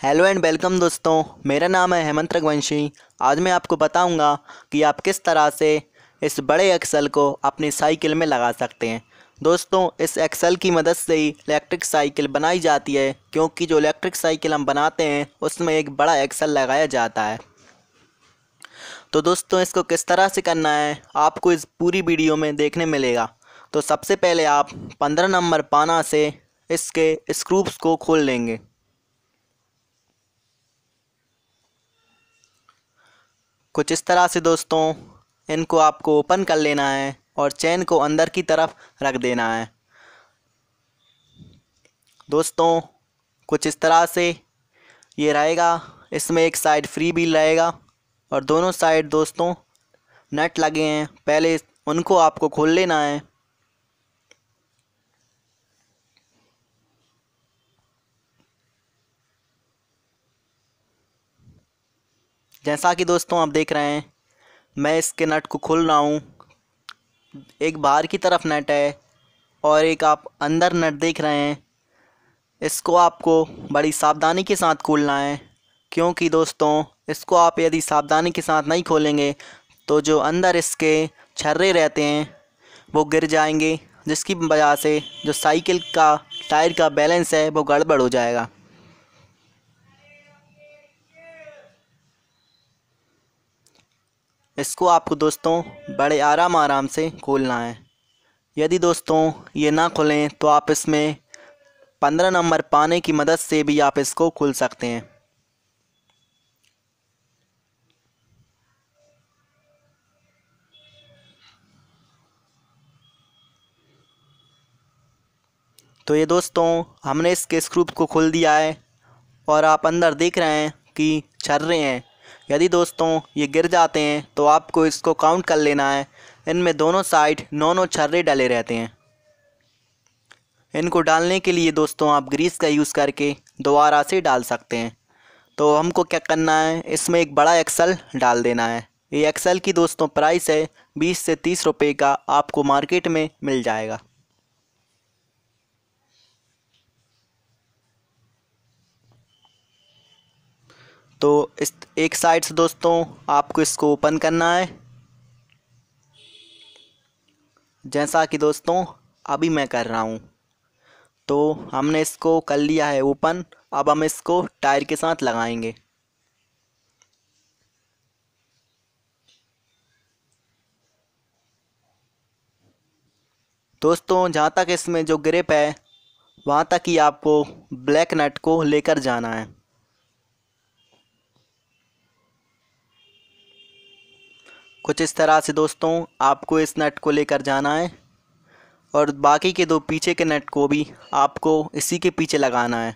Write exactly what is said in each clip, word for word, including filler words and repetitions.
Hello and welcome दोस्तों। मेरा नाम है हेमंत रघुवंशी। आज मैं आपको बताऊंगा कि आप किस तरह से इस बड़े एक्सल को अपनी साइकिल में लगा सकते हैं। दोस्तों, इस एक्सल की मदद से ही इलेक्ट्रिक साइकिल बनाई जाती है, क्योंकि जो इलेक्ट्रिक साइकिल हम बनाते हैं उसमें एक बड़ा एक्सल लगाया जाता है। तो दोस्तों, इसको किस तरह से करना है आपको इस पूरी वीडियो में देखने मिलेगा। तो सबसे पहले आप पंद्रह नंबर पाना से इसके स्क्रूप्स को खोल लेंगे। कुछ इस तरह से दोस्तों, इनको आपको ओपन कर लेना है और चेन को अंदर की तरफ रख देना है। दोस्तों, कुछ इस तरह से ये रहेगा। इसमें एक साइड फ्री व्हील रहेगा और दोनों साइड दोस्तों नट लगे हैं। पहले उनको आपको खोल लेना है। जैसा कि दोस्तों आप देख रहे हैं, मैं इसके नट को खोल रहा हूँ। एक बाहर की तरफ नट है और एक आप अंदर नट देख रहे हैं। इसको आपको बड़ी सावधानी के साथ खोलना है, क्योंकि दोस्तों इसको आप यदि सावधानी के साथ नहीं खोलेंगे तो जो अंदर इसके छर्रे रहते हैं वो गिर जाएंगे, जिसकी वजह से जो साइकिल का टायर का बैलेंस है वो गड़बड़ हो जाएगा। इसको आपको दोस्तों बड़े आराम आराम से खोलना है। यदि दोस्तों ये ना खोलें तो आप इसमें पंद्रह नंबर पाने की मदद से भी आप इसको खोल सकते हैं। तो ये दोस्तों, हमने इसके स्क्रूप को खोल दिया है और आप अंदर देख रहे हैं कि छर्रे हैं। यदि दोस्तों ये गिर जाते हैं तो आपको इसको काउंट कर लेना है। इनमें दोनों साइड नौ नौ छर्रे डले रहते हैं। इनको डालने के लिए दोस्तों आप ग्रीस का यूज़ करके दोबारा से डाल सकते हैं। तो हमको क्या करना है, इसमें एक बड़ा एक्सल डाल देना है। ये एक्सल की दोस्तों प्राइस है बीस से तीस रुपये का, आपको मार्केट में मिल जाएगा। तो इस एक साइड से दोस्तों आपको इसको ओपन करना है, जैसा कि दोस्तों अभी मैं कर रहा हूँ। तो हमने इसको कर लिया है ओपन। अब हम इसको टायर के साथ लगाएंगे। दोस्तों, जहाँ तक इसमें जो ग्रिप है वहाँ तक ही आपको ब्लैक नट को लेकर जाना है। कुछ इस तरह से दोस्तों आपको इस नट को लेकर जाना है और बाकी के दो पीछे के नट को भी आपको इसी के पीछे लगाना है।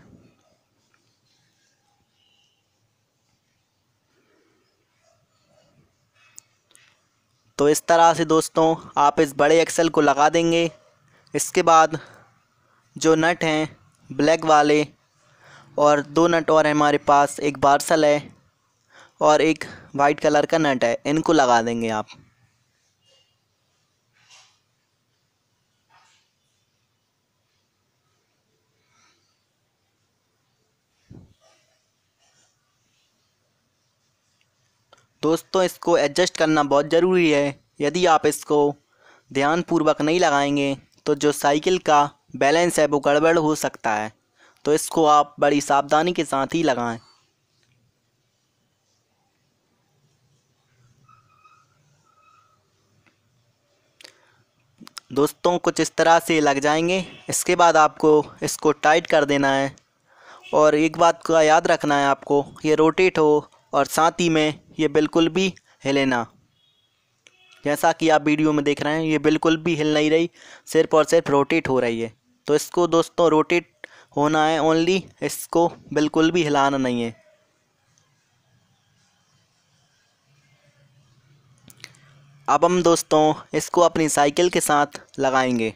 तो इस तरह से दोस्तों आप इस बड़े एक्सल को लगा देंगे। इसके बाद जो नट हैं ब्लैक वाले और दो नट और हमारे पास, एक बार्सल है और एक वाइट कलर का नट है, इनको लगा देंगे आप। दोस्तों, इसको एडजस्ट करना बहुत ज़रूरी है। यदि आप इसको ध्यानपूर्वक नहीं लगाएंगे तो जो साइकिल का बैलेंस है वो गड़बड़ हो सकता है। तो इसको आप बड़ी सावधानी के साथ ही लगाएं। दोस्तों, कुछ इस तरह से लग जाएंगे। इसके बाद आपको इसको टाइट कर देना है और एक बात का याद रखना है आपको, ये रोटेट हो और साथ ही में ये बिल्कुल भी हिले ना। जैसा कि आप वीडियो में देख रहे हैं ये बिल्कुल भी हिल नहीं रही, सिर्फ और सिर्फ रोटेट हो रही है। तो इसको दोस्तों रोटेट होना है ओनली, इसको बिल्कुल भी हिलाना नहीं है। अब हम दोस्तों इसको अपनी साइकिल के साथ लगाएंगे।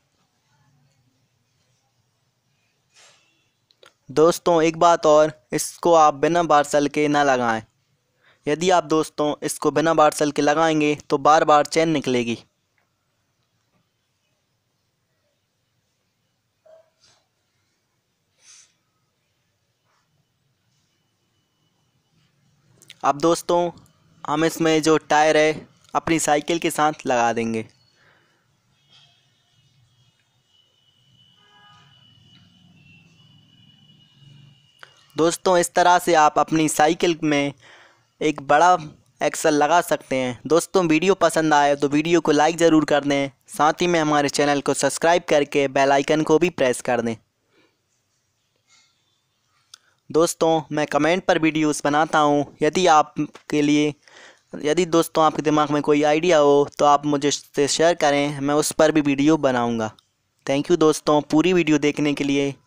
दोस्तों, एक बात और, इसको आप बिना बार्सल के ना लगाएं। यदि आप दोस्तों इसको बिना बार्सल के लगाएंगे तो बार बार चेन निकलेगी। अब दोस्तों हम इसमें जो टायर है अपनी साइकिल के साथ लगा देंगे। दोस्तों इस तरह से आप अपनी साइकिल में एक बड़ा एक्सल लगा सकते हैं। दोस्तों वीडियो पसंद आए तो वीडियो को लाइक ज़रूर कर दें, साथ ही में हमारे चैनल को सब्सक्राइब करके बेल आइकन को भी प्रेस कर दें। दोस्तों मैं कमेंट पर वीडियोस बनाता हूँ, यदि आपके लिए यदि दोस्तों आपके दिमाग में कोई आइडिया हो तो आप मुझे से शेयर करें, मैं उस पर भी वीडियो बनाऊँगा। थैंक यू दोस्तों पूरी वीडियो देखने के लिए।